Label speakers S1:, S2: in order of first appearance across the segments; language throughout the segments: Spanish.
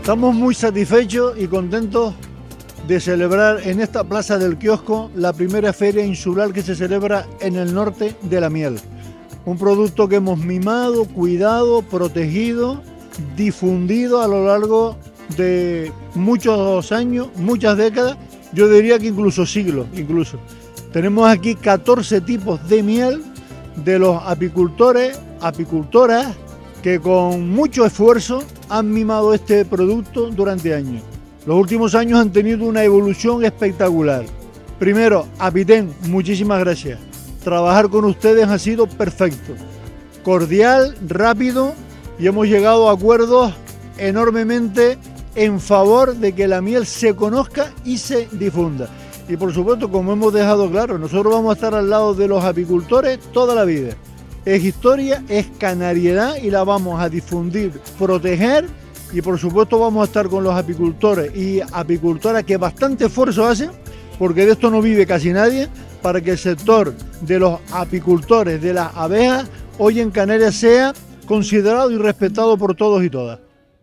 S1: Estamos muy satisfechos y contentos de celebrar en esta plaza del kiosco la primera feria insular que se celebra en el norte de la miel. Un producto que hemos mimado, cuidado, protegido, difundido a lo largo de muchos años, muchas décadas, yo diría que incluso siglos. Tenemos aquí 14 tipos de miel de los apicultores, apicultoras, que con mucho esfuerzo han mimado este producto durante años. Los últimos años han tenido una evolución espectacular. Primero, Apitén, muchísimas gracias. Trabajar con ustedes ha sido perfecto, cordial, rápido, y hemos llegado a acuerdos enormemente en favor de que la miel se conozca y se difunda. Y por supuesto, como hemos dejado claro, nosotros vamos a estar al lado de los apicultores toda la vida. Es historia, es canariedad y la vamos a difundir, proteger, y por supuesto vamos a estar con los apicultores y apicultoras que bastante esfuerzo hacen, porque de esto no vive casi nadie, para que el sector de los apicultores de las abejas hoy en Canarias sea considerado y respetado por todos y todas.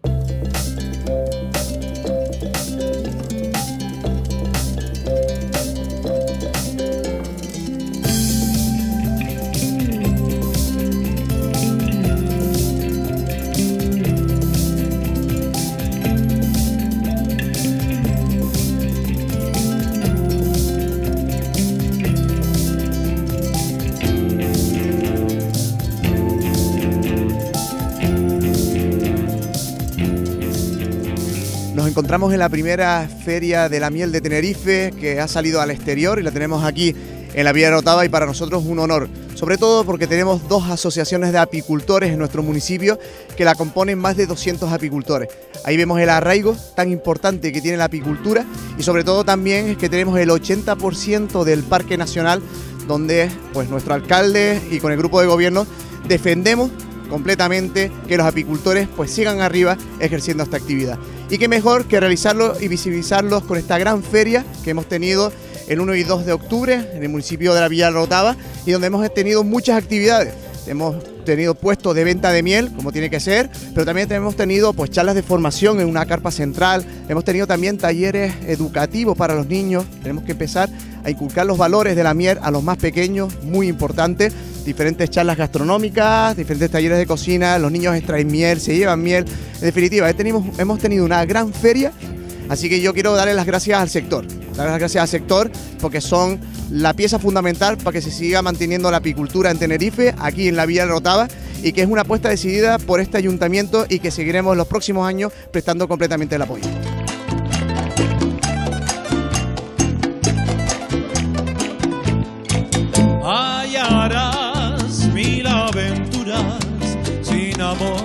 S2: Nos encontramos en la primera feria de la miel de Tenerife, que ha salido al exterior y la tenemos aquí en la Villa de la Orotava, y para nosotros un honor, sobre todo porque tenemos dos asociaciones de apicultores en nuestro municipio que la componen más de 200 apicultores. Ahí vemos el arraigo tan importante que tiene la apicultura, y sobre todo también es que tenemos el 80% del Parque Nacional, donde pues nuestro alcalde y con el grupo de gobierno defendemos completamente que los apicultores pues sigan arriba ejerciendo esta actividad. Y qué mejor que realizarlo y visibilizarlos con esta gran feria que hemos tenido el 1 y 2 de octubre en el municipio de la Villa de la Orotava, y donde hemos tenido muchas actividades. Hemos tenido puestos de venta de miel, como tiene que ser, pero también hemos tenido pues charlas de formación en una carpa central, hemos tenido también talleres educativos para los niños. Tenemos que empezar a inculcar los valores de la miel a los más pequeños, muy importante. Diferentes charlas gastronómicas, diferentes talleres de cocina, los niños extraen miel, se llevan miel. En definitiva, hemos tenido una gran feria, así que yo quiero darle las gracias al sector. Darle las gracias al sector porque son la pieza fundamental para que se siga manteniendo la apicultura en Tenerife, aquí en la Villa de la Orotava, y que es una apuesta decidida por este ayuntamiento y que seguiremos en los próximos años prestando completamente el apoyo.
S3: Hallarás mil aventuras sin amor,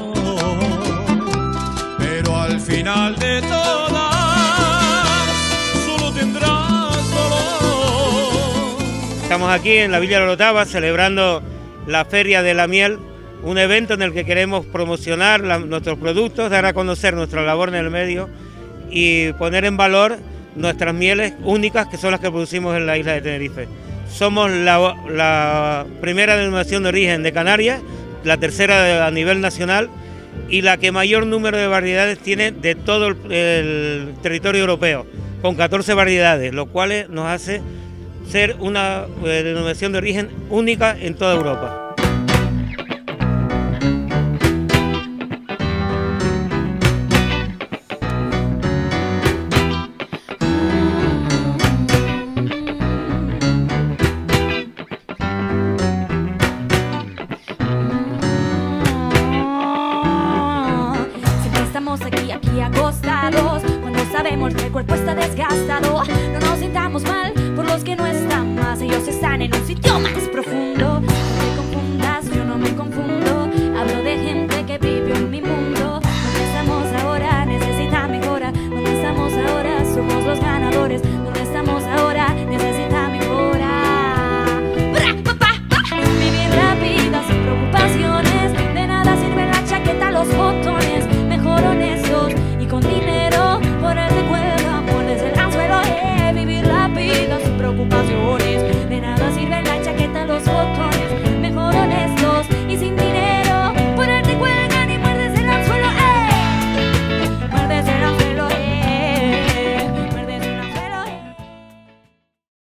S3: pero al final de todas solo tendrás dolor.
S4: Estamos aquí en la Villa de la Orotava celebrando la Feria de la Miel, un evento en el que queremos promocionar nuestros productos, dar a conocer nuestra labor en el medio y poner en valor nuestras mieles únicas, que son las que producimos en la isla de Tenerife. Somos la primera denominación de origen de Canarias, la tercera a nivel nacional y la que mayor número de variedades tiene de todo el territorio europeo, con 14 variedades, lo cual nos hace ser una denominación de origen única en toda Europa.
S5: Aquí acostados, cuando sabemos que el cuerpo está desgastado, no nos sintamos mal por los que no están más, ellos están en un sitio más profundo.